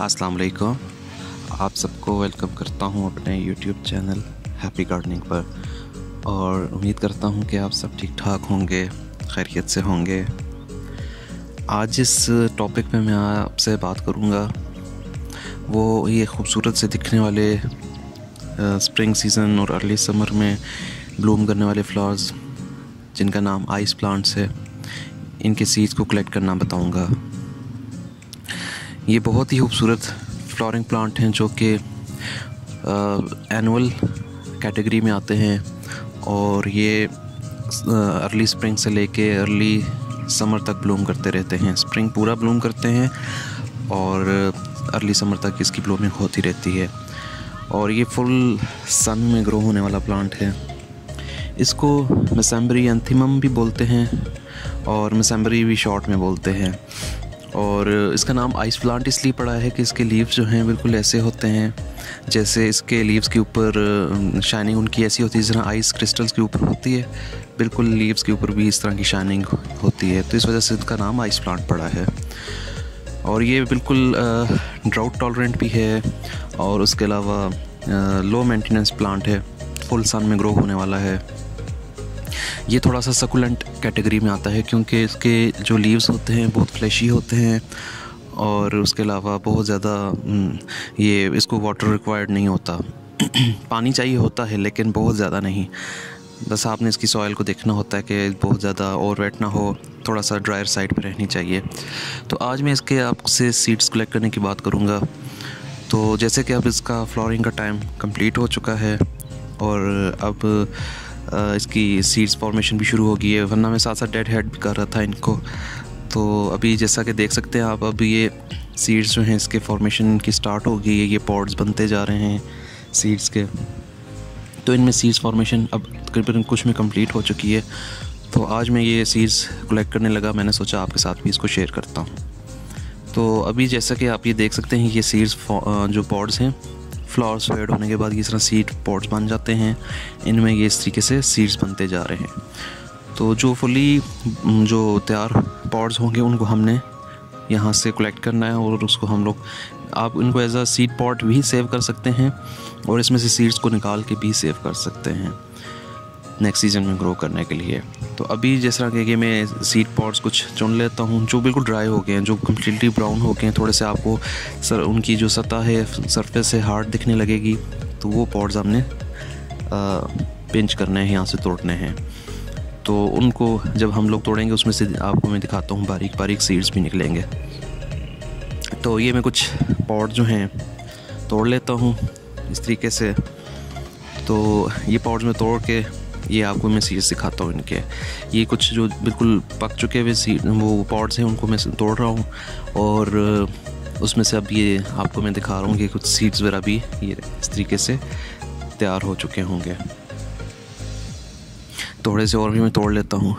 अस्सलाम वालेकुम। आप सबको वेलकम करता हूं अपने यूट्यूब चैनल हैप्पी गार्डनिंग पर और उम्मीद करता हूं कि आप सब ठीक ठाक होंगे, खैरियत से होंगे। आज जिस टॉपिक पे मैं आपसे बात करूंगा वो ये खूबसूरत से दिखने वाले स्प्रिंग सीज़न और अर्ली समर में ब्लूम करने वाले फ्लावर्स जिनका नाम आइस प्लांट्स है, इनके सीड्स को कलेक्ट करना बताऊंगा। ये बहुत ही खूबसूरत फ्लावरिंग प्लांट हैं जो कि एनुअल कैटेगरी में आते हैं और ये अर्ली स्प्रिंग से लेके अर्ली समर तक ब्लूम करते रहते हैं। स्प्रिंग पूरा ब्लूम करते हैं और अर्ली समर तक इसकी ब्लूमिंग होती रहती है और ये फुल सन में ग्रो होने वाला प्लांट है। इसको मेसेंबरी एंथीमम भी बोलते हैं और मेसेंबरी भी शॉर्ट में बोलते हैं। और इसका नाम आइस प्लांट इसलिए पड़ा है कि इसके लीव्स जो हैं बिल्कुल ऐसे होते हैं जैसे इसके लीव्स के ऊपर शाइनिंग उनकी ऐसी होती है जिस तरह आइस क्रिस्टल्स के ऊपर होती है, बिल्कुल लीव्स के ऊपर भी इस तरह की शाइनिंग होती है। तो इस वजह से इसका नाम आइस प्लांट पड़ा है। और ये बिल्कुल ड्राउट टॉलरेंट भी है और उसके अलावा लो मेंटेनेंस प्लांट है, फुल सन में ग्रो होने वाला है। ये थोड़ा सा सकुलेंट कैटेगरी में आता है क्योंकि इसके जो लीव्स होते हैं बहुत फ्लैशी होते हैं और उसके अलावा बहुत ज़्यादा ये इसको वाटर रिक्वायर्ड नहीं होता। पानी चाहिए होता है लेकिन बहुत ज़्यादा नहीं, बस आपने इसकी सॉइल को देखना होता है कि बहुत ज़्यादा और वेट ना हो, थोड़ा सा ड्रायर साइड पे रहनी चाहिए। तो आज मैं इसके आपसे सीड्स कलेक्ट करने की बात करूँगा। तो जैसे कि अब इसका फ्लावरिंग का टाइम कंप्लीट हो चुका है और अब इसकी सीड्स फॉर्मेशन भी शुरू हो गई है, वरना मैं साथ साथ डेड हेड भी कर रहा था इनको। तो अभी जैसा कि देख सकते हैं आप, अब ये सीड्स जो हैं इसके फॉर्मेशन की स्टार्ट हो गई है, ये पॉड्स बनते जा रहे हैं सीड्स के। तो इनमें सीड्स फॉर्मेशन अब तकरीबन कुछ में कंप्लीट हो चुकी है। तो आज मैं ये सीड्स कलेक्ट करने लगा, मैंने सोचा आपके साथ भी इसको शेयर करता हूँ। तो अभी जैसा कि आप ये देख सकते हैं, ये सीड्स जो पॉड्स हैं फ्लावर्स फेड होने के बाद इस तरह सीड पॉट्स बन जाते हैं, इनमें ये इस तरीके से सीड्स बनते जा रहे हैं। तो जो फुली जो तैयार पॉट्स होंगे उनको हमने यहाँ से कलेक्ट करना है और उसको हम लोग, आप इनको एज अ सीड पॉट भी सेव कर सकते हैं और इसमें से सीड्स को निकाल के भी सेव कर सकते हैं नेक्स्ट सीज़न में ग्रो करने के लिए। तो अभी जिस तरह के मैं सीड पॉट्स कुछ चुन लेता हूँ जो बिल्कुल ड्राई हो गए हैं, जो कम्प्लीटली ब्राउन हो गए हैं, थोड़े से आपको उनकी जो सतह है सरफेस से हार्ड दिखने लगेगी, तो वो पॉट्स हमने पिंच करने हैं, यहाँ से तोड़ने हैं। तो उनको जब हम लोग तोड़ेंगे उसमें से आपको मैं दिखाता हूँ बारीक बारीक सीड्स भी निकलेंगे। तो ये मैं कुछ पॉट जो हैं तोड़ लेता हूँ इस तरीके से। तो ये पॉट्स में तोड़ के ये आपको मैं सीड्स दिखाता हूँ इनके। ये कुछ जो बिल्कुल पक चुके हुए सीड वो पॉट्स हैं उनको मैं तोड़ रहा हूँ और उसमें से अब ये आपको मैं दिखा रहा हूँ कि कुछ सीड्स वगैरह भी ये इस तरीके से तैयार हो चुके होंगे। थोड़े से और भी मैं तोड़ लेता हूँ।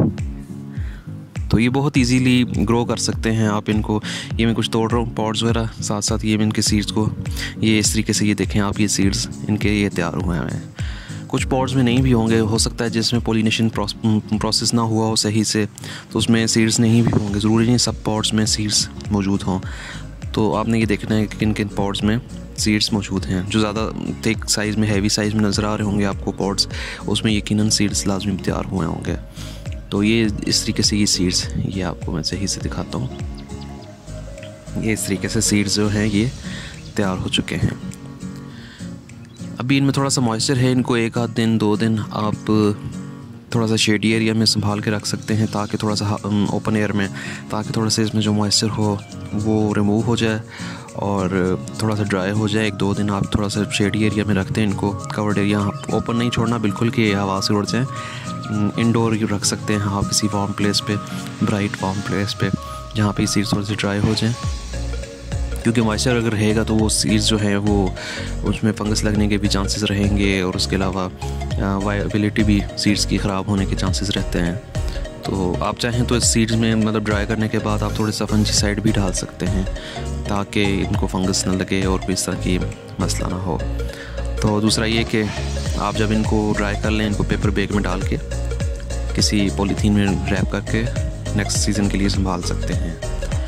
तो ये बहुत इजीली ग्रो कर सकते हैं आप इनको। ये मैं कुछ तोड़ रहा हूँ पॉट्स वगैरह, साथ साथ ये मैं इनके सीड्स को ये इस तरीके से ये देखें आप, ये सीड्स इनके ये तैयार हुए हैं। कुछ पॉट्स में नहीं भी होंगे, हो सकता है जिसमें पोलिनेशन प्रोसेस ना हुआ हो सही से, तो उसमें सीड्स नहीं भी होंगे। ज़रूरी नहीं सब पॉट्स में सीड्स मौजूद हों। तो आपने ये देखना है कि किन किन पॉट्स में सीड्स मौजूद हैं। जो ज़्यादा थिक साइज़ में, हैवी साइज़ में नज़र आ रहे होंगे आपको पॉट्स, उसमें यकीनन सीड्स लाजमी तैयार हुए होंगे। तो ये इस तरीके से ये सीड्स, ये आपको मैं सही से दिखाता हूँ। ये इस तरीके से सीड्स जो हैं ये तैयार हो चुके हैं। अभी इनमें थोड़ा सा मॉइस्चर है, इनको एक आध दिन 2 दिन आप थोड़ा सा शेडी एरिया में संभाल के रख सकते हैं ताकि थोड़ा सा ओपन एयर में, ताकि थोड़ा सा इसमें जो मॉइस्चर हो वो रिमूव हो जाए और थोड़ा सा ड्राई हो जाए। 1-2 दिन आप थोड़ा सा शेडी एरिया में रखते हैं इनको। कवर्ड एरिया ओपन नहीं छोड़ना बिल्कुल कि हवा से उड़ जाए। इंडोर रख सकते हैं आप किसी वार्म प्लेस पे, ब्राइट वार्म प्लेस पे, जहाँ पे सीड्स थोड़े से ड्राई हो जाएँ, क्योंकि मॉइस्चर अगर रहेगा तो वो सीड्स जो है वो उसमें फंगस लगने के भी चांसेस रहेंगे और उसके अलावा वायबिलिटी भी सीड्स की ख़राब होने के चांसेस रहते हैं। तो आप चाहें तो इस सीड्स में मतलब ड्राई करने के बाद आप थोड़ा सा फंजीसाइड भी डाल सकते हैं ताकि इनको फंगस ना लगे और कोई इस तरह की मसला ना हो। तो दूसरा ये कि आप जब इनको ड्राई कर लें, इनको पेपर बैग में डाल के किसी पॉलीथीन में रैप करके नेक्स्ट सीज़न के लिए संभाल सकते हैं।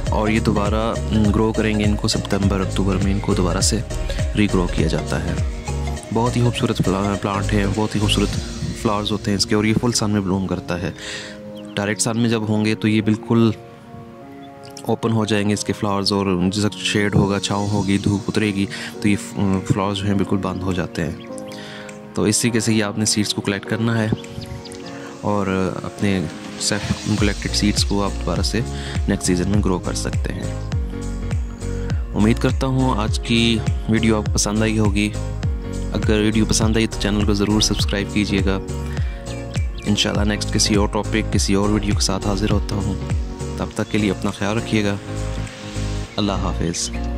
और ये दोबारा ग्रो करेंगे। इनको सितंबर अक्टूबर में इनको दोबारा से रीग्रो किया जाता है। बहुत ही खूबसूरत प्लांट है, बहुत ही खूबसूरत फ्लावर्स होते हैं इसके, और ये फुल सन में ब्लूम करता है। डायरेक्ट सन में जब होंगे तो ये बिल्कुल ओपन हो जाएंगे इसके फ्लावर्स, और जैसा शेड होगा, छाँव होगी, धूप उतरेगी तो ये फ्लावर्स जो हैं बिल्कुल बंद हो जाते हैं। तो इस तरीके से ही आपने सीड्स को कलेक्ट करना है, और अपने सेल्फ कलेक्टेड सीड्स को आप दोबारा से नेक्स्ट सीज़न में ग्रो कर सकते हैं। उम्मीद करता हूँ आज की वीडियो आपको पसंद आई होगी। अगर वीडियो पसंद आई तो चैनल को ज़रूर सब्सक्राइब कीजिएगा। इंशाल्लाह नेक्स्ट किसी और टॉपिक, किसी और वीडियो के साथ हाज़िर होता हूँ। तब तक के लिए अपना ख्याल रखिएगा। अल्लाह हाफ़िज़।